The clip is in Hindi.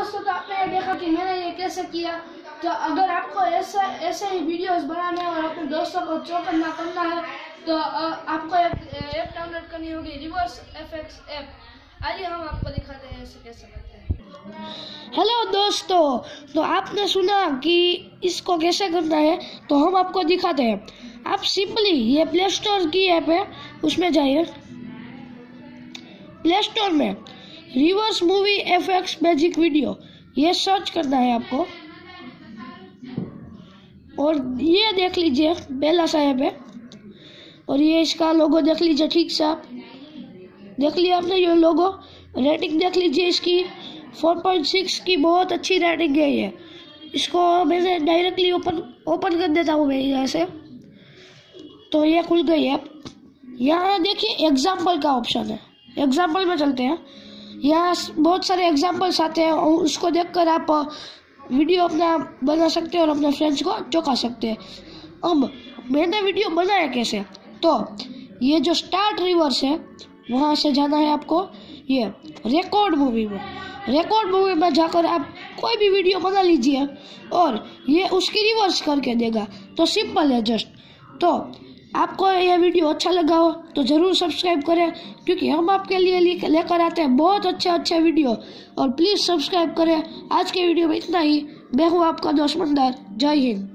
दोस्तों, तो आपने ये देखा कि मैंने ये कैसे किया। तो अगर आपको ऐसे ही वीडियोस बनाने हैं और अपने दोस्तों को चौकन्ना करना है तो आपको ऐप डाउनलोड करनी होगी, रिवर्स एफएक्स ऐप। आइए हम आपको दिखाते हैं ऐसे कैसे करते हैं। हेलो दोस्तों, तो आपने सुना कि इसको कैसे करना है, तो हम आपको दिखाते हैं। आप सिंपली ये प्ले स्टोर की ऐप है, उसमें जाइए। प्ले स्टोर में reverse movie FX magic video ये सर्च करना है आपको, और ये देख लीजिए पहला सा ऐप है, और ये इसका लोगो देख लीजिए। ठीक से आप देख लिया आपने ये लोगो। रेटिंग देख लीजिए इसकी 4.6 की बहुत अच्छी रेटिंग है ये। इसको मैंने डायरेक्टली ओपन कर देता हूँ मैं यहाँ से, तो ये खुल गई है। यहाँ देखिए एग्जाम्पल का ऑप्शन है, एग्जाम्पल में चलते हैं। यहाँ बहुत सारे एग्जाम्पल्स आते हैं और उसको देखकर आप वीडियो अपना बना सकते हैं और अपने फ्रेंड्स को चौंका सकते हैं। अब मैंने वीडियो बनाया कैसे, तो ये जो स्टार्ट रिवर्स है वहाँ से जाना है आपको। ये रिकॉर्ड मूवी में जाकर आप कोई भी वीडियो बना लीजिए और ये उसकी रिवर्स करके देगा। तो सिंपल है जस्ट। तो आपको यह वीडियो अच्छा लगा हो तो ज़रूर सब्सक्राइब करें, क्योंकि हम आपके लिए लेकर आते हैं बहुत अच्छे वीडियो। और प्लीज़ सब्सक्राइब करें। आज के वीडियो में इतना ही। मैं हूँ आपका दोस्त मंदार। जय हिंद।